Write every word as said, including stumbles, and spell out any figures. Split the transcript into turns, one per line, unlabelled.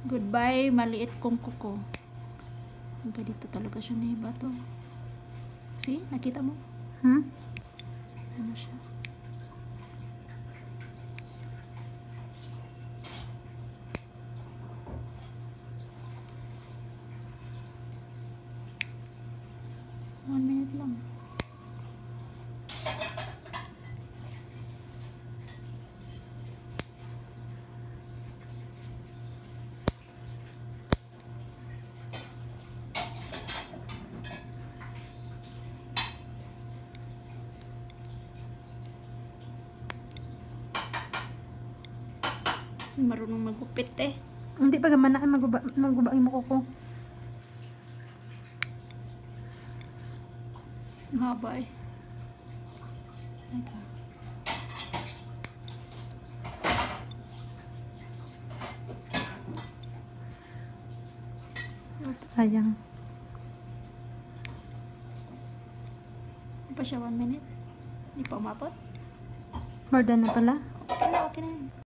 Goodbye, maliit kong kuko. Hanggang dito talaga siya na iba to. See? Nakita mo?
Hmm?
Ano siya? One minute lang. Marunong magupit eh.
Hindi pa gamana ay maguba maguba yung mukha ko.
Ang haba eh. Teka.
Sayang.
Ano pa siya? One minute? Hindi pa umabot?
More than na pala.
Okay na, okay na.